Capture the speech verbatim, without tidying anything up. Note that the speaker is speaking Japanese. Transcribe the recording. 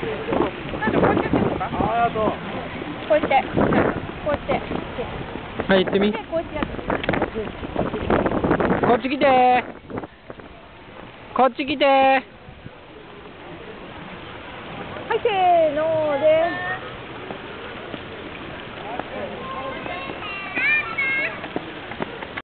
なんでこうやってやってんのか。 ありがとう。 こうやって、こうやって。 はい、行ってみ。 で、こうやってやって。 こっち来て。こっち来て。 はい、せーので。